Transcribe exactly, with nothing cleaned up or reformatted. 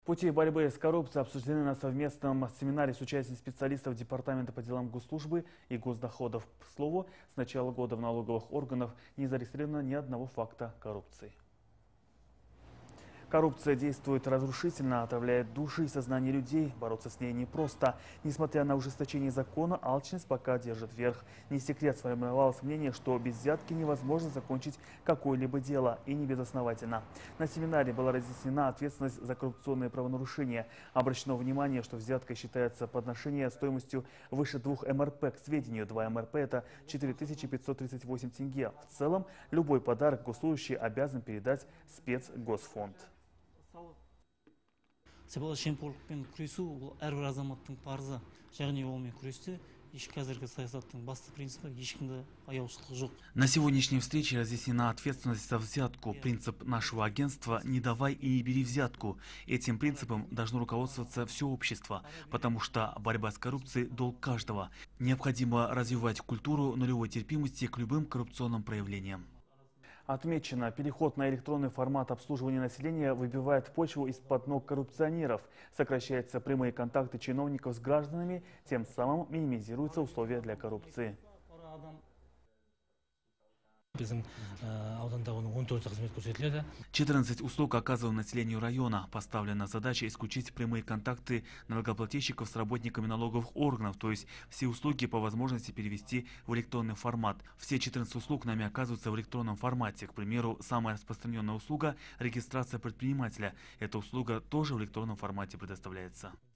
Пути борьбы с коррупцией обсуждены на совместном семинаре с участием специалистов Департамента по делам госслужбы и госдоходов. К слову, с начала года в налоговых органах не зарегистрировано ни одного факта коррупции. Коррупция действует разрушительно, отравляет души и сознание людей. Бороться с ней непросто. Несмотря на ужесточение закона, алчность пока держит верх. Не секрет, сформировалось мнение, что без взятки невозможно закончить какое-либо дело, и не безосновательно. На семинаре была разъяснена ответственность за коррупционные правонарушения. Обращено внимание, что взятка считается подношение стоимостью выше двух эм эр пэ. К сведению, два эм эр пэ – это четыре тысячи пятьсот тридцать восемь тенге. В целом, любой подарок госслужащий обязан передать в спецгосфонд. Сыбайлас жемқорлықпен күресу бұл әрбір азаматтың парызы. Яғни онымен күресте қазіргі саясаттың басты принципі ешкімді аяушылық жоқ. На сегодняшней встрече разъяснена ответственность за взятку. Принцип нашего агентства «не давай и не бери взятку». Этим принципом должно руководствоваться все общество, потому что борьба с коррупцией – долг каждого. Необходимо развивать культуру нулевой терпимости к любым коррупционным проявлениям. Отмечено, переход на электронный формат обслуживания населения выбивает почву из-под ног коррупционеров. Сокращаются прямые контакты чиновников с гражданами, тем самым минимизируются условия для коррупции. четырнадцать услуг оказываем населению района. Поставлена задача исключить прямые контакты налогоплательщиков с работниками налоговых органов, то есть все услуги по возможности перевести в электронный формат. Все четырнадцать услуг нами оказываются в электронном формате. К примеру, самая распространенная услуга – регистрация предпринимателя. Эта услуга тоже в электронном формате предоставляется.